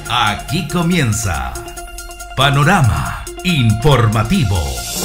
Aquí comienza Panorama Informativo.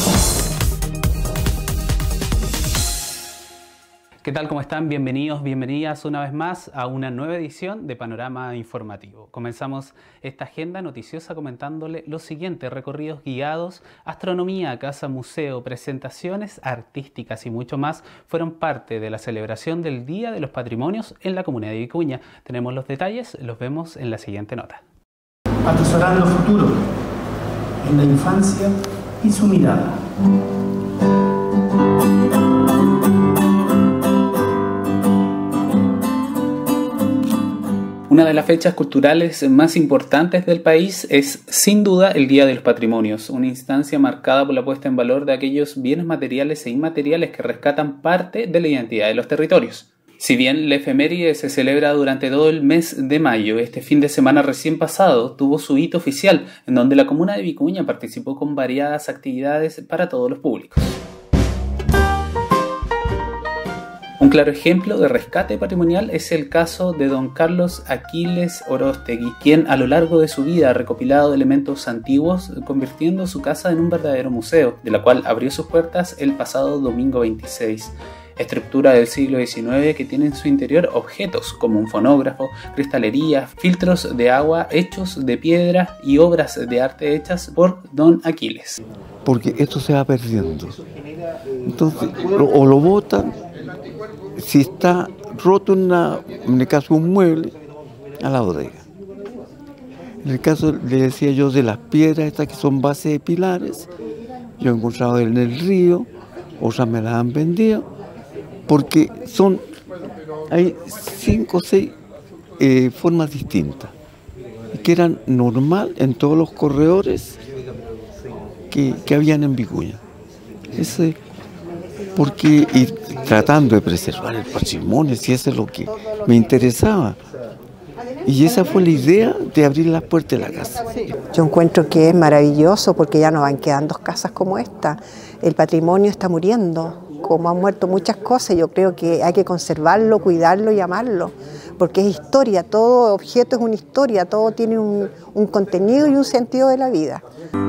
¿Qué tal? ¿Cómo están? Bienvenidos, bienvenidas una vez más a una nueva edición de Panorama Informativo. Comenzamos esta agenda noticiosa comentándole los siguientes: recorridos guiados, astronomía, casa, museo, presentaciones artísticas y mucho más fueron parte de la celebración del Día de los Patrimonios en la comuna de Vicuña. Tenemos los detalles, los vemos en la siguiente nota. Atesorando futuro en la infancia y su mirada. Una de las fechas culturales más importantes del país es, sin duda, el Día de los Patrimonios, una instancia marcada por la puesta en valor de aquellos bienes materiales e inmateriales que rescatan parte de la identidad de los territorios. Si bien la efeméride se celebra durante todo el mes de mayo, este fin de semana recién pasado tuvo su hito oficial, en donde la comuna de Vicuña participó con variadas actividades para todos los públicos. Un claro ejemplo de rescate patrimonial es el caso de don Carlos Aquiles Orostegui, quien a lo largo de su vida ha recopilado elementos antiguos, convirtiendo su casa en un verdadero museo, de la cual abrió sus puertas el pasado domingo 26. Estructura del siglo XIX que tiene en su interior objetos como un fonógrafo, cristalería, filtros de agua hechos de piedra y obras de arte hechas por don Aquiles. Porque esto se va perdiendo. Entonces, o lo botan, si está roto en el caso de un mueble, a la bodega. En el caso, le decía yo, de las piedras estas que son bases de pilares, yo he encontrado en el río, otras me las han vendido, porque hay 5 o 6 formas distintas, que eran normal en todos los corredores que habían en Vicuña. Y tratando de preservar el patrimonio, si eso es lo que me interesaba. Y esa fue la idea de abrir las puertas de la casa. Yo encuentro que es maravilloso porque ya no van quedando casas como esta. El patrimonio está muriendo, como han muerto muchas cosas. Yo creo que hay que conservarlo, cuidarlo y amarlo, porque es historia, todo objeto es una historia, todo tiene un contenido y un sentido de la vida.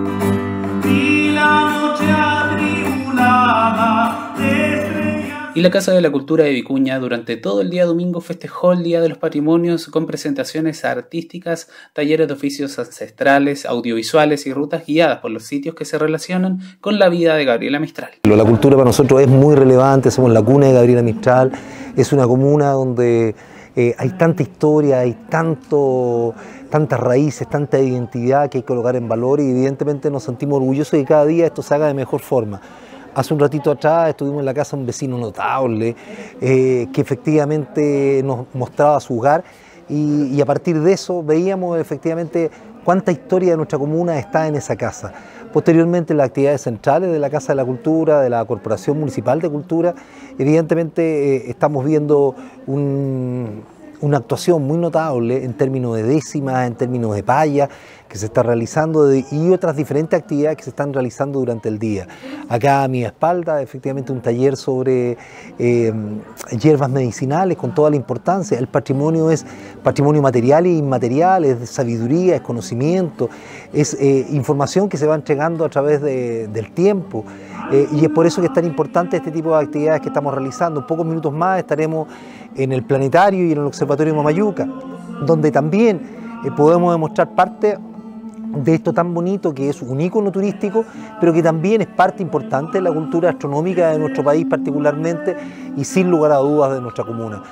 Y la Casa de la Cultura de Vicuña durante todo el día domingo festejó el Día de los Patrimonios con presentaciones artísticas, talleres de oficios ancestrales, audiovisuales y rutas guiadas por los sitios que se relacionan con la vida de Gabriela Mistral. La cultura para nosotros es muy relevante, somos la cuna de Gabriela Mistral, es una comuna donde hay tanta historia, hay tantas raíces, tanta identidad que hay que colocar en valor y evidentemente nos sentimos orgullosos de que cada día esto se haga de mejor forma. Hace un ratito atrás estuvimos en la casa de un vecino notable que efectivamente nos mostraba su hogar y a partir de eso veíamos efectivamente cuánta historia de nuestra comuna está en esa casa. Posteriormente, las actividades centrales de la Casa de la Cultura, de la Corporación Municipal de Cultura, evidentemente estamos viendo una actuación muy notable en términos de décimas, en términos de paya, que se está realizando y otras diferentes actividades que se están realizando durante el día. Acá a mi espalda, efectivamente, un taller sobre hierbas medicinales con toda la importancia. El patrimonio es patrimonio material e inmaterial, es sabiduría, es conocimiento, es información que se va entregando a través del tiempo. Y es por eso que es tan importante este tipo de actividades que estamos realizando. En pocos minutos más estaremos en el planetario y en el observatorio Mamayuca, donde también podemos demostrar parte de esto tan bonito que es un ícono turístico, pero que también es parte importante de la cultura astronómica de nuestro país particularmente y sin lugar a dudas de nuestra comuna.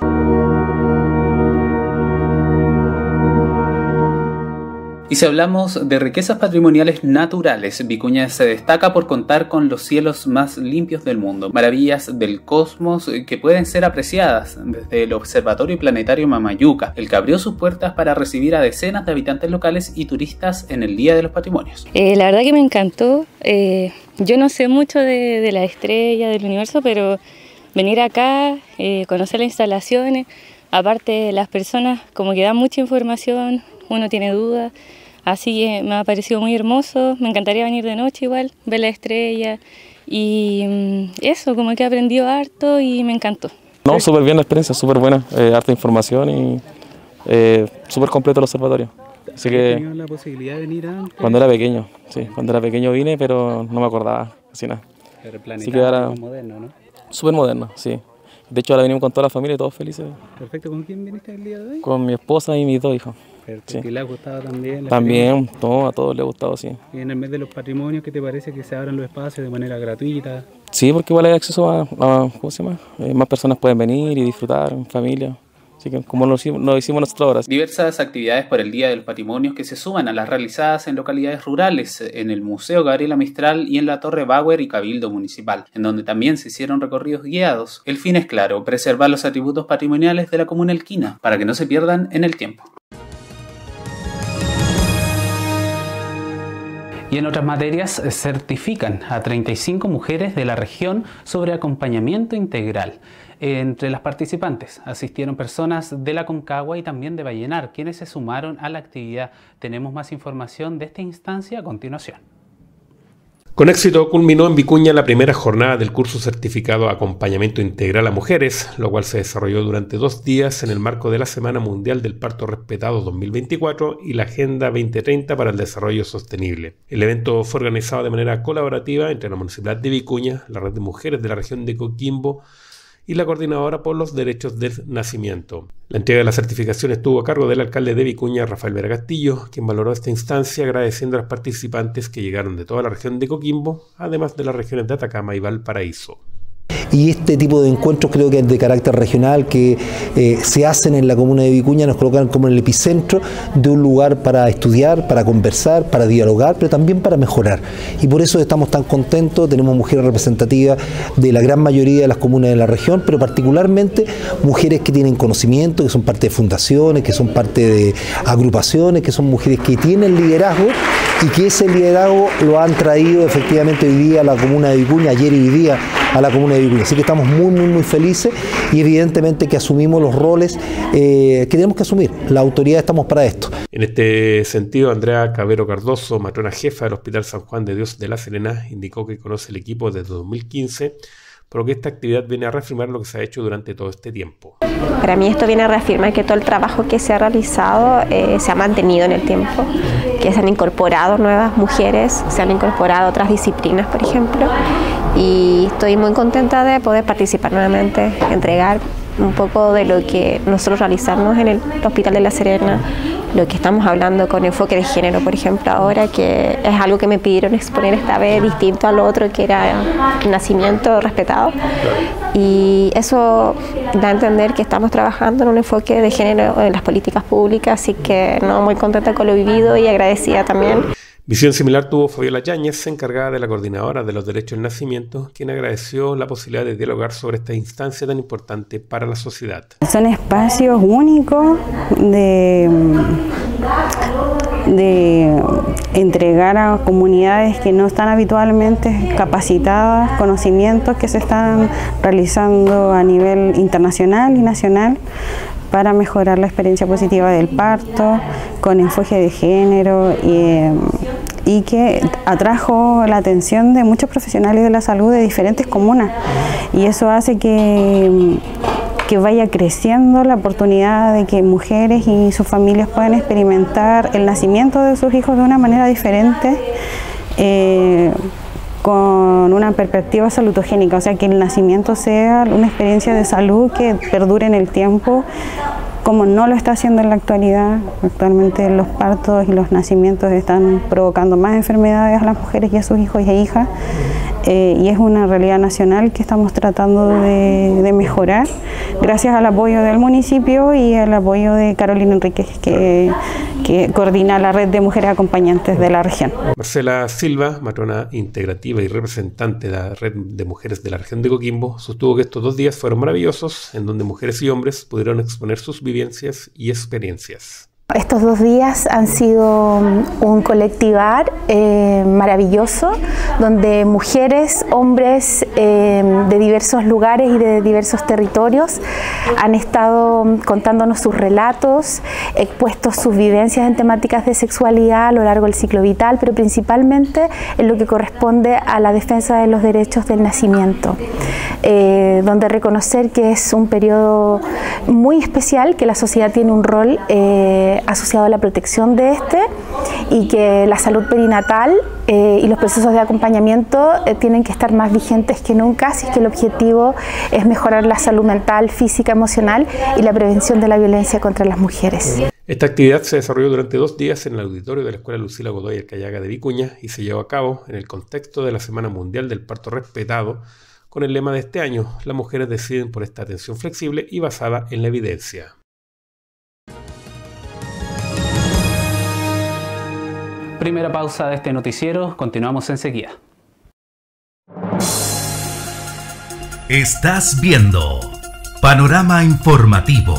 Y si hablamos de riquezas patrimoniales naturales, Vicuña se destaca por contar con los cielos más limpios del mundo, maravillas del cosmos que pueden ser apreciadas desde el Observatorio Planetario Mamayuca, el que abrió sus puertas para recibir a decenas de habitantes locales y turistas en el Día de los Patrimonios. La verdad que me encantó. Yo no sé mucho de la estrella, del universo, pero venir acá, conocer las instalaciones, aparte las personas como que dan mucha información, uno tiene dudas. Así que me ha parecido muy hermoso, me encantaría venir de noche igual, ver la estrella y eso, como que he aprendido harto y me encantó. No, súper bien la experiencia, súper buena, harta información y súper completo el observatorio. Así que ¿Tenías la posibilidad de venir antes? cuando era pequeño, sí, cuando era pequeño vine, pero no me acordaba casi nada. Pero el Así que ahora moderno, ¿no? súper moderno, sí. De hecho ahora venimos con toda la familia y todos felices. Perfecto. ¿Con quién viniste el día de hoy? Con mi esposa y mis 2 hijos. Perfecto. Sí. ¿Y le ha gustado también? También, a todos les ha gustado, sí. Y en el mes de los patrimonios, ¿qué te parece que se abran los espacios de manera gratuita? Sí, porque igual hay acceso a ¿cómo se llama? Más personas pueden venir y disfrutar en familia. Así que como lo hicimos nosotros ahora. Diversas actividades por el Día de los Patrimonios que se suman a las realizadas en localidades rurales, en el Museo Gabriela Mistral y en la Torre Bauer y Cabildo Municipal, en donde también se hicieron recorridos guiados. El fin es claro, preservar los atributos patrimoniales de la comuna elquina, para que no se pierdan en el tiempo. Y en otras materias certifican a 35 mujeres de la región sobre acompañamiento integral. Entre las participantes asistieron personas de la Concagua y también de Vallenar, quienes se sumaron a la actividad. Tenemos más información de esta instancia a continuación. Con éxito culminó en Vicuña la primera jornada del curso certificado Acompañamiento Integral a Mujeres, lo cual se desarrolló durante 2 días en el marco de la Semana Mundial del Parto Respetado 2024 y la Agenda 2030 para el Desarrollo Sostenible. El evento fue organizado de manera colaborativa entre la Municipalidad de Vicuña, la Red de Mujeres de la región de Coquimbo y la Coordinadora por los Derechos del Nacimiento. La entrega de la certificación estuvo a cargo del alcalde de Vicuña, Rafael Vera Castillo, quien valoró esta instancia agradeciendo a los participantes que llegaron de toda la región de Coquimbo, además de las regiones de Atacama y Valparaíso. Y este tipo de encuentros creo que es de carácter regional, que se hacen en la comuna de Vicuña, nos colocan como en el epicentro de un lugar para estudiar, para conversar, para dialogar, pero también para mejorar. Y por eso estamos tan contentos, tenemos mujeres representativas de la gran mayoría de las comunas de la región, pero particularmente mujeres que tienen conocimiento, que son parte de fundaciones, que son parte de agrupaciones, que son mujeres que tienen liderazgo y que ese liderazgo lo han traído efectivamente hoy día a la comuna de Vicuña, ayer y hoy día a la comuna de Vicuña. Así que estamos muy felices y evidentemente que asumimos los roles que tenemos que asumir. La autoridad estamos para esto. En este sentido, Andrea Cabero Cardoso, matrona jefa del Hospital San Juan de Dios de La Serena, indicó que conoce el equipo desde 2015, por lo que esta actividad viene a reafirmar lo que se ha hecho durante todo este tiempo. Para mí esto viene a reafirmar que todo el trabajo que se ha realizado se ha mantenido en el tiempo, que se han incorporado nuevas mujeres, se han incorporado otras disciplinas, por ejemplo, y estoy muy contenta de poder participar nuevamente, entregar un poco de lo que nosotros realizamos en el Hospital de La Serena, lo que estamos hablando con enfoque de género, por ejemplo, ahora, que es algo que me pidieron exponer esta vez, distinto al otro, que era el nacimiento respetado. Y eso da a entender que estamos trabajando en un enfoque de género en las políticas públicas, así que muy contenta con lo vivido y agradecida también. Visión similar tuvo Fabiola Yáñez, encargada de la Coordinadora de los Derechos del Nacimiento, quien agradeció la posibilidad de dialogar sobre esta instancia tan importante para la sociedad. Son espacios únicos de entregar a comunidades que no están habitualmente capacitadas, conocimientos que se están realizando a nivel internacional y nacional para mejorar la experiencia positiva del parto, con enfoque de género y que atrajo la atención de muchos profesionales de la salud de diferentes comunas. Y eso hace que vaya creciendo la oportunidad de que mujeres y sus familias puedan experimentar el nacimiento de sus hijos de una manera diferente, con una perspectiva salutogénica, o sea, que el nacimiento sea una experiencia de salud que perdure en el tiempo, como no lo está haciendo en la actualidad. Actualmente los partos y los nacimientos están provocando más enfermedades a las mujeres y a sus hijos y hijas, y es una realidad nacional que estamos tratando de mejorar, gracias al apoyo del municipio y al apoyo de Carolina Enríquez, que coordina la red de mujeres acompañantes de la región. Marcela Silva, matrona integrativa y representante de la red de mujeres de la región de Coquimbo, sostuvo que estos 2 días fueron maravillosos, en donde mujeres y hombres pudieron exponer sus vivencias y experiencias. Estos 2 días han sido un colectivar maravilloso, donde mujeres, hombres de diversos lugares y de diversos territorios han estado contándonos sus relatos, expuesto sus vivencias en temáticas de sexualidad a lo largo del ciclo vital, pero principalmente en lo que corresponde a la defensa de los derechos del nacimiento, donde reconocer que es un periodo muy especial, que la sociedad tiene un rol asociado a la protección de y que la salud perinatal y los procesos de acompañamiento tienen que estar más vigentes que nunca, si es que el objetivo es mejorar la salud mental, física, emocional y la prevención de la violencia contra las mujeres. Esta actividad se desarrolló durante 2 días en el auditorio de la Escuela Lucila Godoy Arcayaga de Vicuña y se llevó a cabo en el contexto de la Semana Mundial del Parto Respetado, con el lema de este año: las mujeres deciden por esta atención flexible y basada en la evidencia. Primera pausa de este noticiero, continuamos enseguida. Estás viendo Panorama Informativo.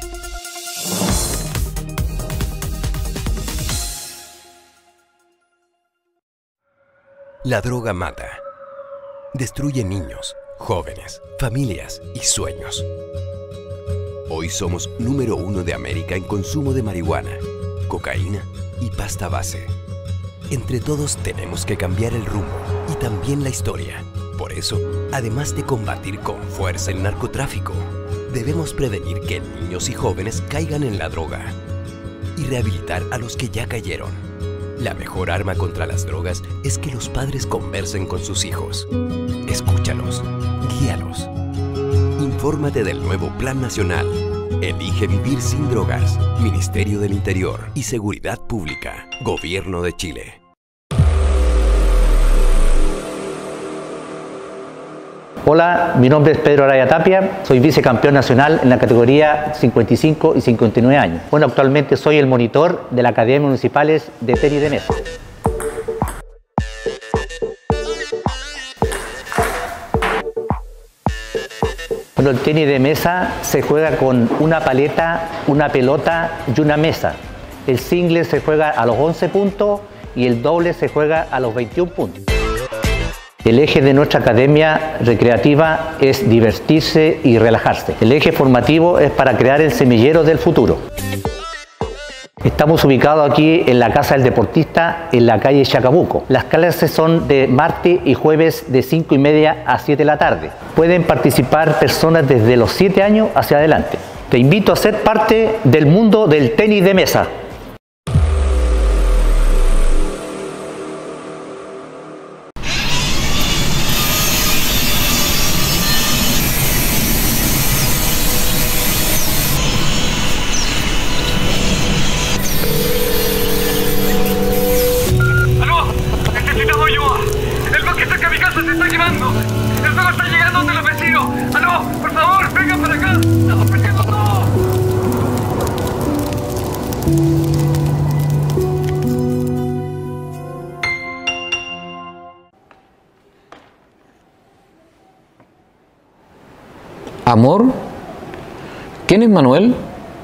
La droga mata. Destruye niños, jóvenes, familias y sueños. Hoy somos número 1 de América en consumo de marihuana, cocaína y pasta base. Entre todos tenemos que cambiar el rumbo y también la historia. Por eso, además de combatir con fuerza el narcotráfico, debemos prevenir que niños y jóvenes caigan en la droga y rehabilitar a los que ya cayeron. La mejor arma contra las drogas es que los padres conversen con sus hijos. Escúchalos, guíalos. Infórmate del nuevo Plan Nacional. Elige vivir sin drogas. Ministerio del Interior y Seguridad Pública. Gobierno de Chile. Hola, mi nombre es Pedro Araya Tapia, soy vicecampeón nacional en la categoría 55 y 59 años. Bueno, actualmente soy el monitor de la Academia Municipales de Tenis de Mesa. Bueno, el tenis de mesa se juega con una paleta, una pelota y una mesa. El single se juega a los 11 puntos y el doble se juega a los 21 puntos. El eje de nuestra academia recreativa es divertirse y relajarse. El eje formativo es para crear el semillero del futuro. Estamos ubicados aquí en la Casa del Deportista, en la calle Chacabuco. Las clases son de martes y jueves de 5:30 a 7 de la tarde. Pueden participar personas desde los 7 años hacia adelante. Te invito a ser parte del mundo del tenis de mesa. Amor. ¿Quién es Manuel?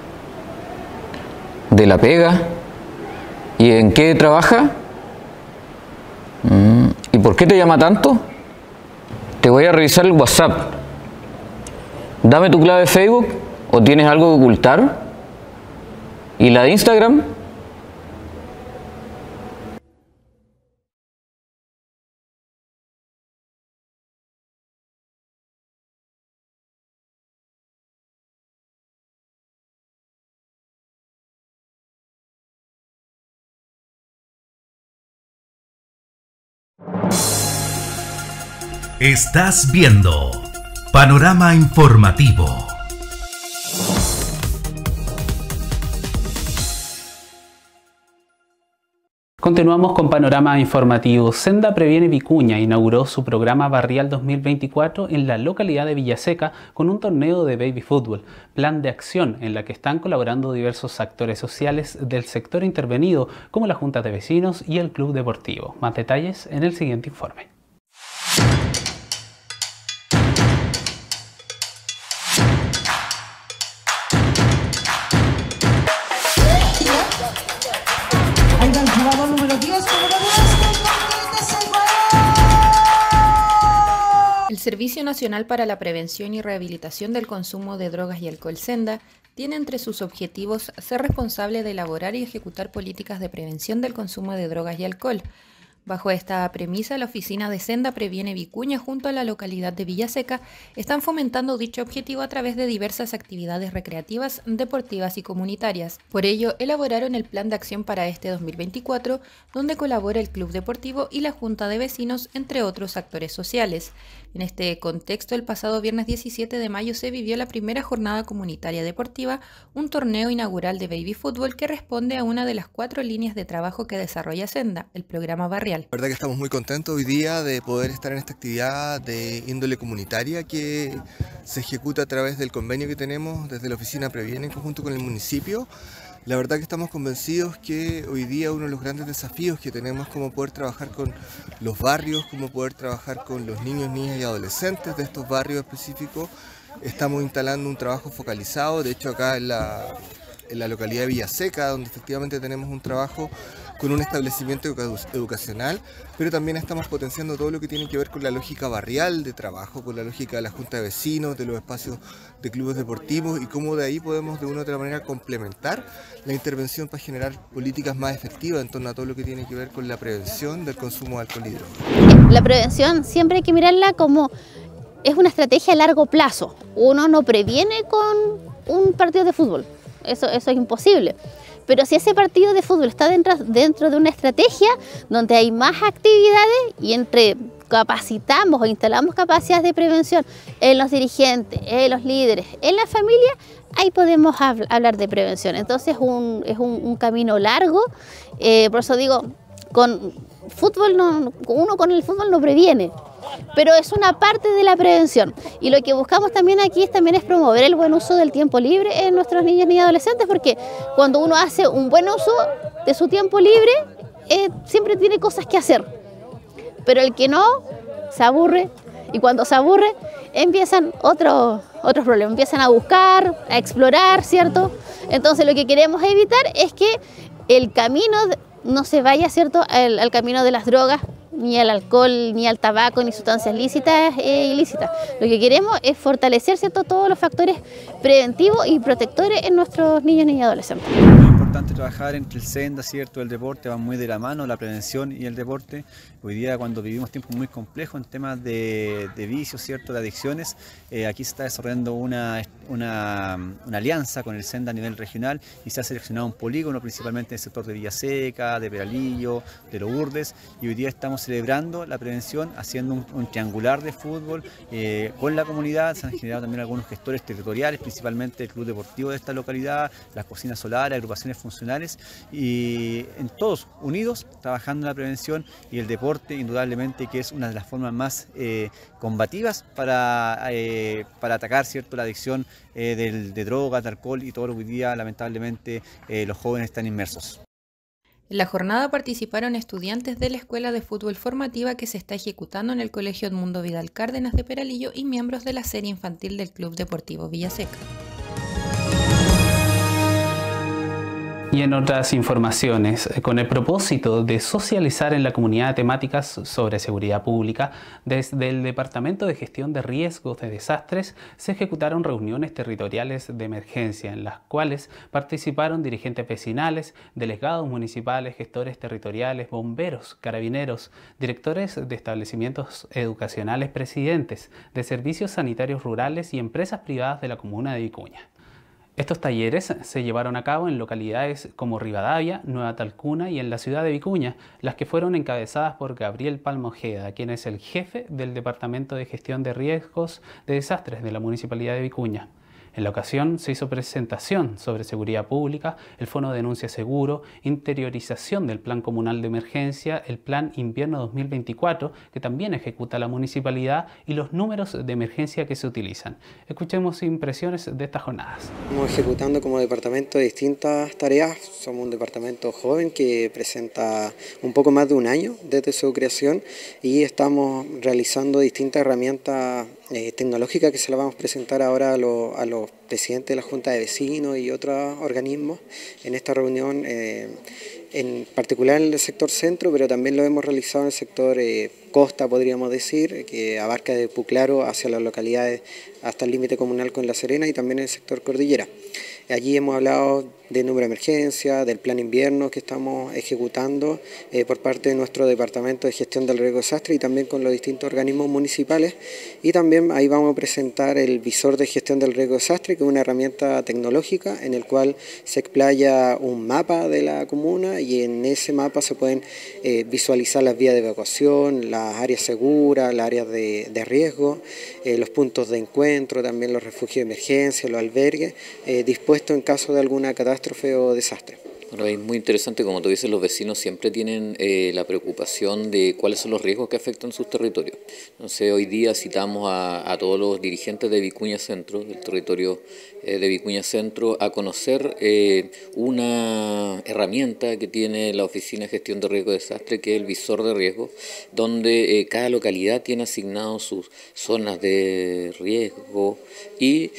¿De la pega? ¿Y en qué trabaja? ¿Y por qué te llama tanto? Te voy a revisar el WhatsApp. Dame tu clave de Facebook o tienes algo que ocultar. ¿Y la de Instagram? Estás viendo Panorama Informativo. Continuamos con Panorama Informativo. Senda Previene Vicuña inauguró su programa Barrial 2024 en la localidad de Villaseca con un torneo de baby fútbol, plan de acción en la que están colaborando diversos actores sociales del sector intervenido como la Junta de Vecinos y el Club Deportivo. Más detalles en el siguiente informe. El Servicio Nacional para la Prevención y Rehabilitación del Consumo de Drogas y Alcohol Senda tiene entre sus objetivos ser responsable de elaborar y ejecutar políticas de prevención del consumo de drogas y alcohol, Bajo esta premisa, la oficina de Senda Previene Vicuña junto a la localidad de Villaseca están fomentando dicho objetivo a través de diversas actividades recreativas, deportivas y comunitarias. Por ello, elaboraron el plan de acción para este 2024, donde colabora el Club Deportivo y la Junta de Vecinos, entre otros actores sociales. En este contexto, el pasado viernes 17 de mayo se vivió la primera jornada comunitaria deportiva, un torneo inaugural de baby fútbol que responde a una de las 4 líneas de trabajo que desarrolla Senda, el programa barrial. La verdad que estamos muy contentos hoy día de poder estar en esta actividad de índole comunitaria que se ejecuta a través del convenio que tenemos desde la oficina Previene en conjunto con el municipio. La verdad que estamos convencidos que hoy día uno de los grandes desafíos que tenemos es cómo poder trabajar con los barrios, cómo poder trabajar con los niños, niñas y adolescentes de estos barrios específicos. Estamos instalando un trabajo focalizado, de hecho acá en la localidad de Villaseca, donde efectivamente tenemos un trabajo con un establecimiento educacional, pero también estamos potenciando todo lo que tiene que ver con la lógica barrial de trabajo, con la lógica de la Junta de Vecinos, de los espacios de clubes deportivos y cómo de ahí podemos de una u otra manera complementar la intervención para generar políticas más efectivas en torno a todo lo que tiene que ver con la prevención del consumo de alcohol y drogas. La prevención siempre hay que mirarla como es una estrategia a largo plazo. Uno no previene con un partido de fútbol, eso es imposible. Pero si ese partido de fútbol está dentro de una estrategia donde hay más actividades y entre capacitamos o instalamos capacidades de prevención en los dirigentes, en los líderes, en la familia, ahí podemos hablar de prevención. Entonces es un camino largo, por eso digo, con el fútbol no previene, pero es una parte de la prevención. Y lo que buscamos también aquí es promover el buen uso del tiempo libre en nuestros niños y adolescentes, porque cuando uno hace un buen uso de su tiempo libre, siempre tiene cosas que hacer. Pero el que no, se aburre, y cuando se aburre, empiezan otros problemas, empiezan a buscar, a explorar, ¿cierto? Entonces lo que queremos evitar es que el camino no se vaya, ¿cierto?, al camino de las drogas, ni al alcohol, ni al tabaco, ni sustancias lícitas e ilícitas. Lo que queremos es fortalecer, ¿cierto?, todos los factores preventivos y protectores en nuestros niños y adolescentes. Es importante trabajar entre el Senda, ¿cierto?, el deporte, van muy de la mano, la prevención y el deporte. Hoy día, cuando vivimos tiempos muy complejos en temas de vicios, ¿cierto?, de adicciones, aquí se está desarrollando una alianza con el Senda a nivel regional y se ha seleccionado un polígono, principalmente en el sector de Villaseca, de Peralillo, de Lourdes, y hoy día estamos celebrando la prevención haciendo un triangular de fútbol con la comunidad. Se han generado también algunos gestores territoriales, principalmente el Club Deportivo de esta localidad, las cocinas solares, agrupaciones funcionales, y en todos unidos trabajando en la prevención y el deporte, indudablemente que es una de las formas más combativas para atacar, ¿cierto?, la adicción de drogas, de alcohol y todo lo que hoy día lamentablemente los jóvenes están inmersos. En la jornada participaron estudiantes de la Escuela de Fútbol Formativa que se está ejecutando en el Colegio Edmundo Vidal Cárdenas de Peralillo y miembros de la serie infantil del Club Deportivo Villaseca. Y en otras informaciones, con el propósito de socializar en la comunidad temáticas sobre seguridad pública, desde el Departamento de Gestión de Riesgos de Desastres se ejecutaron reuniones territoriales de emergencia en las cuales participaron dirigentes vecinales, delegados municipales, gestores territoriales, bomberos, carabineros, directores de establecimientos educacionales, presidentes de servicios sanitarios rurales y empresas privadas de la comuna de Vicuña. Estos talleres se llevaron a cabo en localidades como Rivadavia, Nueva Talcuna y en la ciudad de Vicuña, las que fueron encabezadas por Gabriel Palma Ojeda, quien es el jefe del Departamento de Gestión de Riesgos de Desastres de la Municipalidad de Vicuña. En la ocasión se hizo presentación sobre seguridad pública, el Fono de Denuncia Seguro, interiorización del Plan Comunal de Emergencia, el Plan Invierno 2024, que también ejecuta la municipalidad, y los números de emergencia que se utilizan. Escuchemos impresiones de estas jornadas. Estamos ejecutando como departamento distintas tareas. Somos un departamento joven que presenta un poco más de un año desde su creación y estamos realizando distintas herramientas tecnológicas que se las vamos a presentar ahora a los presidentes de la Junta de Vecinos y otros organismos en esta reunión, en particular en el sector centro, pero también lo hemos realizado en el sector costa, podríamos decir, que abarca de Puclaro hacia las localidades hasta el límite comunal con La Serena y también en el sector cordillera. Allí hemos hablado de número de emergencia, del plan invierno que estamos ejecutando por parte de nuestro Departamento de Gestión del Riesgo de Desastre y también con los distintos organismos municipales. Y también ahí vamos a presentar el visor de gestión del riesgo de desastre, que es una herramienta tecnológica en el cual se explaya un mapa de la comuna y en ese mapa se pueden visualizar las vías de evacuación, las áreas seguras, las áreas de riesgo, los puntos de encuentro, también los refugios de emergencia, los albergues, dispuestos en caso de alguna catástrofe o desastre. Bueno, es muy interesante, como tú dices, los vecinos siempre tienen la preocupación de cuáles son los riesgos que afectan sus territorios. Entonces hoy día citamos a todos los dirigentes de Vicuña Centro, del territorio de Vicuña Centro, a conocer una herramienta que tiene la Oficina de Gestión de Riesgo de Desastre, que es el visor de riesgo, donde cada localidad tiene asignado sus zonas de riesgo y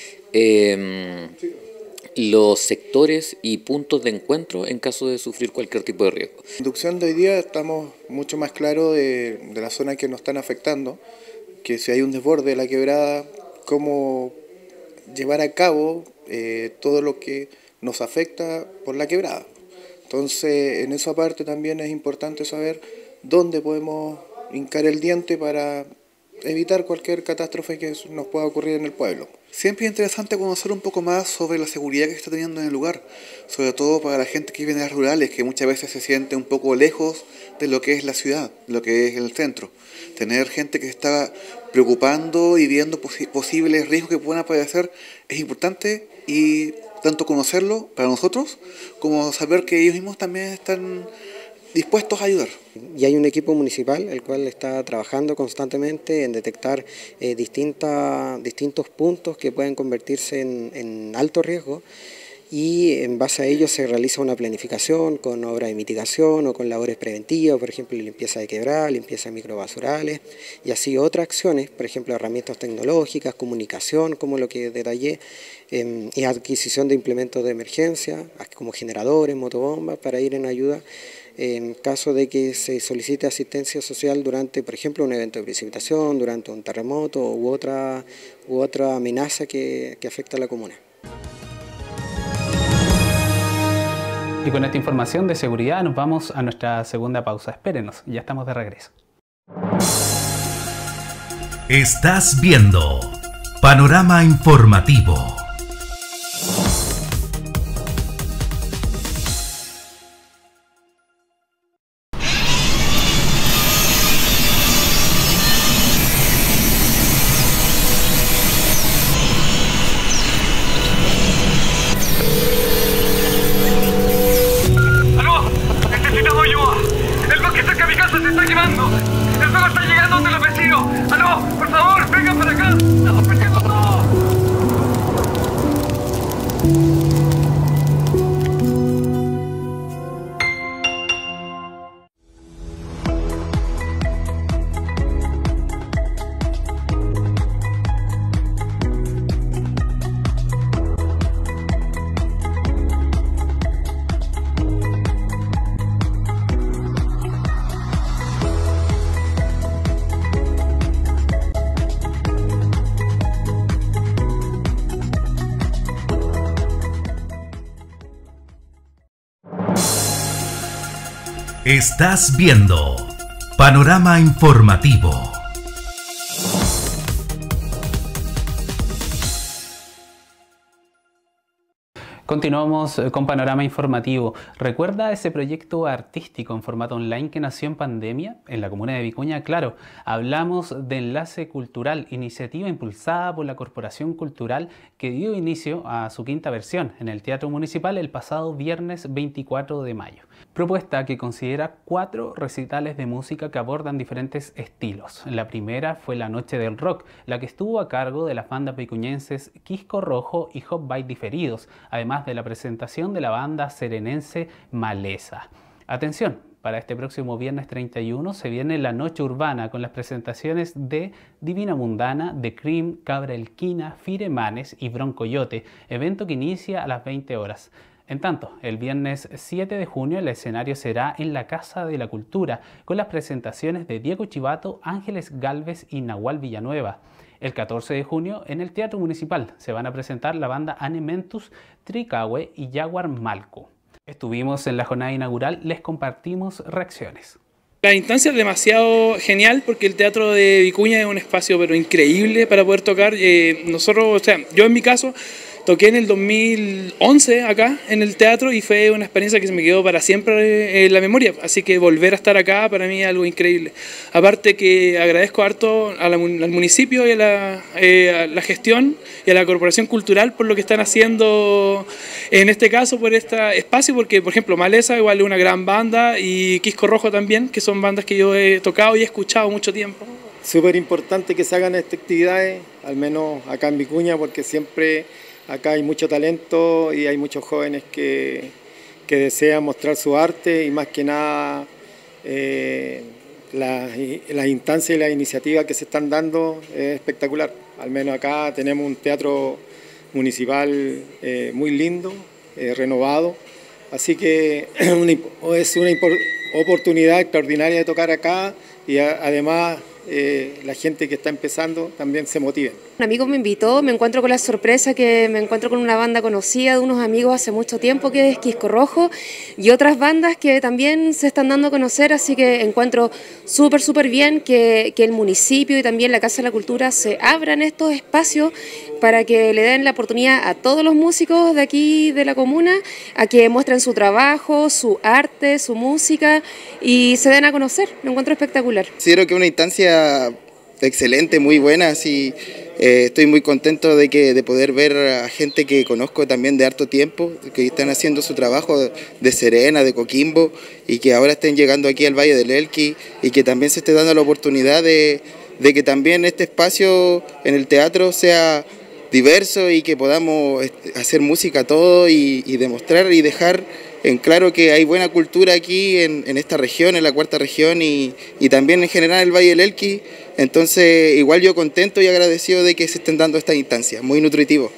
los sectores y puntos de encuentro en caso de sufrir cualquier tipo de riesgo. En la inducción de hoy día estamos mucho más claros de las zonas que nos están afectando, que si hay un desborde de la quebrada, cómo llevar a cabo todo lo que nos afecta por la quebrada. Entonces, en esa parte también es importante saber dónde podemos hincar el diente para evitar cualquier catástrofe que nos pueda ocurrir en el pueblo. Siempre es interesante conocer un poco más sobre la seguridad que se está teniendo en el lugar, sobre todo para la gente que vive en áreas rurales, que muchas veces se siente un poco lejos de lo que es la ciudad, de lo que es el centro. Tener gente que está preocupando y viendo posibles riesgos que puedan aparecer es importante, y tanto conocerlo para nosotros como saber que ellos mismos también están dispuestos a ayudar. Y hay un equipo municipal el cual está trabajando constantemente en detectar distintos puntos que pueden convertirse en alto riesgo, y en base a ello se realiza una planificación con obras de mitigación o con labores preventivas, por ejemplo limpieza de quebradas, limpieza de microbasurales, y así otras acciones, por ejemplo herramientas tecnológicas, comunicación, como lo que detallé, y adquisición de implementos de emergencia, como generadores, motobombas, para ir en ayuda en caso de que se solicite asistencia social durante, por ejemplo, un evento de precipitación, durante un terremoto u otra amenaza que afecta a la comuna. Y con esta información de seguridad nos vamos a nuestra segunda pausa. Espérenos, ya estamos de regreso. Estás viendo Panorama Informativo. Estás viendo Panorama Informativo. Continuamos con Panorama Informativo. ¿Recuerda ese proyecto artístico en formato online que nació en pandemia en la comuna de Vicuña? Claro, hablamos de Enlace Cultural, iniciativa impulsada por la Corporación Cultural que dio inicio a su quinta versión en el Teatro Municipal el pasado viernes 24 de mayo. Propuesta que considera 4 recitales de música que abordan diferentes estilos. La primera fue La Noche del Rock, la que estuvo a cargo de las bandas vicuñenses Quisco Rojo y Hop Bite Diferidos, además de la presentación de la banda serenense Maleza. Atención, para este próximo viernes 31 se viene la Noche Urbana con las presentaciones de Divina Mundana, The Cream, Cabra Elquina, Firemanes y Broncoyote, evento que inicia a las 20 horas. En tanto, el viernes 7 de junio el escenario será en la Casa de la Cultura con las presentaciones de Diego Chivato, Ángeles Galvez y Nahual Villanueva. El 14 de junio, en el Teatro Municipal, se van a presentar la banda Anementus, Tricahue y Jaguar Malco. Estuvimos en la jornada inaugural, les compartimos reacciones. La instancia es demasiado genial porque el Teatro de Vicuña es un espacio pero increíble para poder tocar. Nosotros, o sea, yo en mi caso toqué en el 2011 acá en el teatro y fue una experiencia que se me quedó para siempre en la memoria. Así que volver a estar acá para mí es algo increíble. Aparte que agradezco harto al municipio y a la gestión y a la Corporación Cultural por lo que están haciendo en este caso por este espacio, porque por ejemplo Maleza igual es una gran banda y Quisco Rojo también, que son bandas que yo he tocado y he escuchado mucho tiempo. Súper importante que se hagan estas actividades, al menos acá en Vicuña, porque siempre acá hay mucho talento y hay muchos jóvenes que desean mostrar su arte y más que nada las instancias y las iniciativas que se están dando es espectacular. Al menos acá tenemos un teatro municipal muy lindo, renovado, así que es una oportunidad extraordinaria de tocar acá y además la gente que está empezando también se motive. Un amigo me invitó, me encuentro con la sorpresa que me encuentro con una banda conocida de unos amigos hace mucho tiempo que es Quisco Rojo y otras bandas que también se están dando a conocer, así que encuentro súper bien que el municipio y también la Casa de la Cultura se abran estos espacios para que le den la oportunidad a todos los músicos de aquí de la comuna a que muestren su trabajo, su arte, su música y se den a conocer. Lo encuentro espectacular. Considero que es una instancia excelente, muy buena, así estoy muy contento de poder ver a gente que conozco también de harto tiempo, que están haciendo su trabajo de Serena, de Coquimbo y que ahora estén llegando aquí al Valle del Elqui y que también se esté dando la oportunidad de que también este espacio en el teatro sea diverso y que podamos hacer música todo y demostrar y dejar en claro que hay buena cultura aquí en esta región, en la cuarta región y también en general el Valle del Elqui. Entonces igual yo contento y agradecido de que se estén dando estas instancias, muy nutritivo.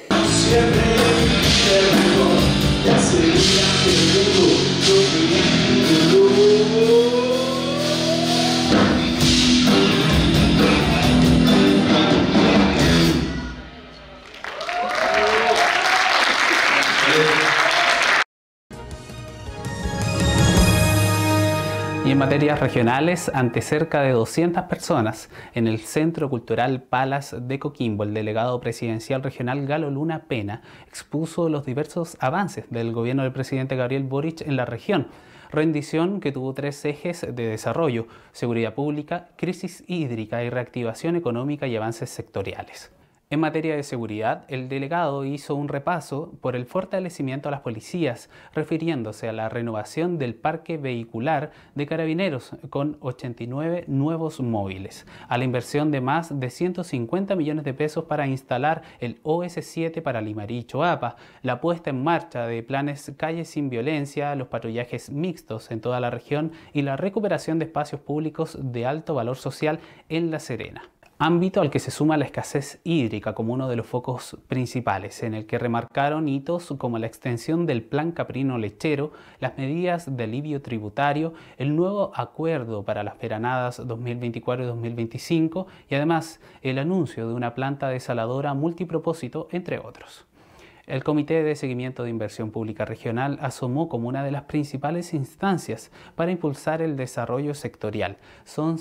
Y en materias regionales, ante cerca de 200 personas, en el Centro Cultural Palas de Coquimbo, el delegado presidencial regional Galo Luna Pena expuso los diversos avances del gobierno del presidente Gabriel Boric en la región. Rendición que tuvo 3 ejes de desarrollo: seguridad pública, crisis hídrica y reactivación económica y avances sectoriales. En materia de seguridad, el delegado hizo un repaso por el fortalecimiento a las policías, refiriéndose a la renovación del parque vehicular de Carabineros con 89 nuevos móviles, a la inversión de más de 150 millones de pesos para instalar el OS7 para Limarí y Choapa, la puesta en marcha de planes Calles sin Violencia, los patrullajes mixtos en toda la región y la recuperación de espacios públicos de alto valor social en La Serena. Ámbito al que se suma la escasez hídrica como uno de los focos principales, en el que remarcaron hitos como la extensión del Plan Caprino Lechero, las medidas de alivio tributario, el nuevo acuerdo para las veranadas 2024 y 2025 y además el anuncio de una planta desaladora multipropósito, entre otros. El Comité de Seguimiento de Inversión Pública Regional asomó como una de las principales instancias para impulsar el desarrollo sectorial. Son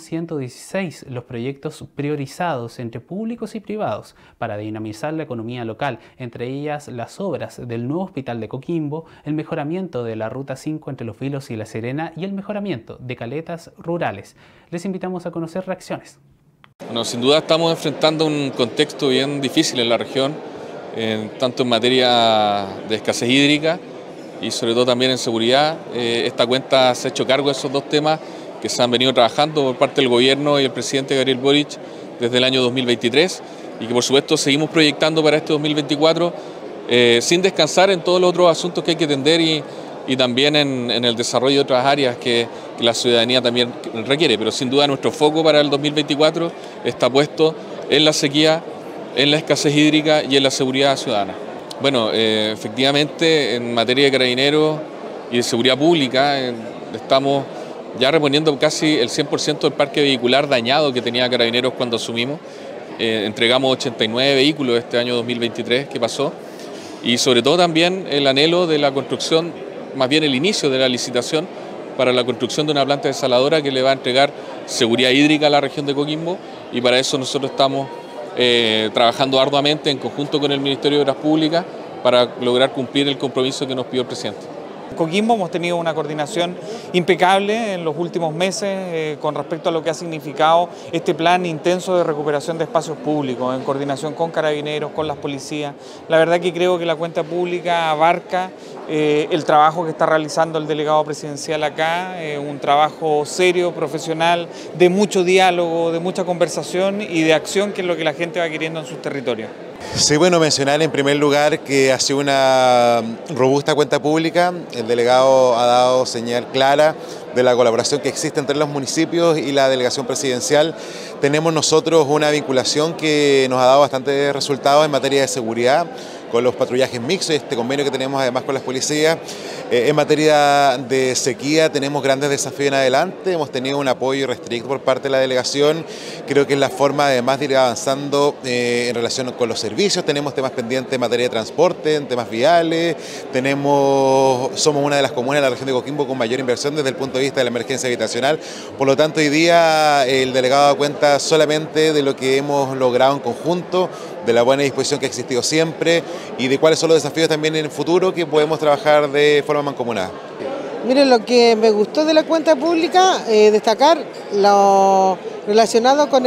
116 los proyectos priorizados entre públicos y privados para dinamizar la economía local, entre ellas las obras del nuevo hospital de Coquimbo, el mejoramiento de la Ruta 5 entre Los Vilos y La Serena y el mejoramiento de caletas rurales. Les invitamos a conocer reacciones. Bueno, sin duda estamos enfrentando un contexto bien difícil en la región, tanto en materia de escasez hídrica y sobre todo también en seguridad. Esta cuenta se ha hecho cargo de esos dos temas que se han venido trabajando por parte del gobierno y el presidente Gabriel Boric desde el año 2023 y que por supuesto seguimos proyectando para este 2024 sin descansar en todos los otros asuntos que hay que atender y también en el desarrollo de otras áreas que la ciudadanía también requiere. Pero sin duda nuestro foco para el 2024 está puesto en la sequía, en la escasez hídrica y en la seguridad ciudadana. Bueno, efectivamente en materia de carabineros y de seguridad pública estamos ya reponiendo casi el 100% del parque vehicular dañado que tenía Carabineros cuando asumimos. entregamos 89 vehículos este año 2023 que pasó, y sobre todo también el anhelo de la construcción, más bien el inicio de la licitación para la construcción de una planta desaladora que le va a entregar seguridad hídrica a la región de Coquimbo, y para eso nosotros estamos trabajando arduamente en conjunto con el Ministerio de Obras Públicas para lograr cumplir el compromiso que nos pidió el presidente. En Coquimbo hemos tenido una coordinación impecable en los últimos meses con respecto a lo que ha significado este plan intenso de recuperación de espacios públicos, en coordinación con carabineros, con las policías. La verdad que creo que la cuenta pública abarca el trabajo que está realizando el delegado presidencial acá, un trabajo serio, profesional, de mucho diálogo, de mucha conversación y de acción, que es lo que la gente va queriendo en sus territorios. Sí, bueno, mencionar en primer lugar que ha sido una robusta cuenta pública. El delegado ha dado señal clara de la colaboración que existe entre los municipios y la delegación presidencial. Tenemos nosotros una vinculación que nos ha dado bastantes resultados en materia de seguridad, con los patrullajes mixtos, este convenio que tenemos además con las policías. En materia de sequía tenemos grandes desafíos en adelante, hemos tenido un apoyo restricto por parte de la delegación. Creo que es la forma además de ir avanzando en relación con los servicios. Tenemos temas pendientes en materia de transporte, en temas viales, somos una de las comunas de la región de Coquimbo con mayor inversión desde el punto de vista de la emergencia habitacional. Por lo tanto, hoy día el delegado da cuenta solamente de lo que hemos logrado en conjunto, de la buena disposición que ha existido siempre y de cuáles son los desafíos también en el futuro que podemos trabajar de forma mancomunada. Miren, lo que me gustó de la cuenta pública, destacar lo relacionado con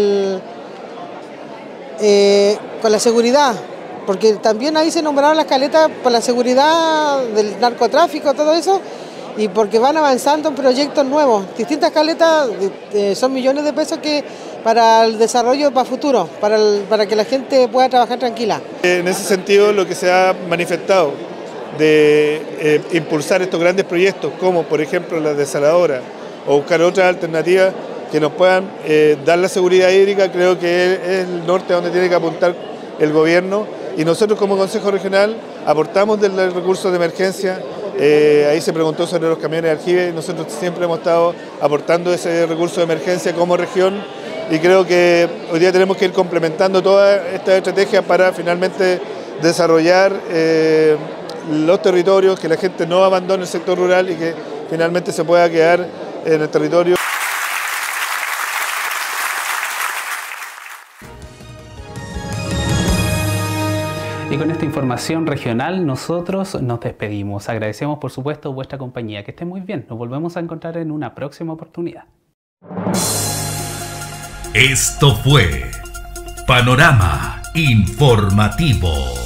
la seguridad, porque también ahí se nombraron las caletas por la seguridad del narcotráfico, todo eso, y porque van avanzando en proyectos nuevos. Distintas caletas son millones de pesos que para el desarrollo para futuro, para que la gente pueda trabajar tranquila. En ese sentido, lo que se ha manifestado de impulsar estos grandes proyectos, como por ejemplo la desaladora, o buscar otras alternativas que nos puedan dar la seguridad hídrica, creo que es el norte a donde tiene que apuntar el gobierno, y nosotros como Consejo Regional aportamos del recurso de emergencia. Ahí se preguntó sobre los camiones de aljibe, y nosotros siempre hemos estado aportando ese recurso de emergencia como región, y creo que hoy día tenemos que ir complementando toda esta estrategia para finalmente desarrollar los territorios, que la gente no abandone el sector rural y que finalmente se pueda quedar en el territorio. Y con esta información regional nosotros nos despedimos. Agradecemos por supuesto vuestra compañía. Que estén muy bien. Nos volvemos a encontrar en una próxima oportunidad. Esto fue Panorama Informativo.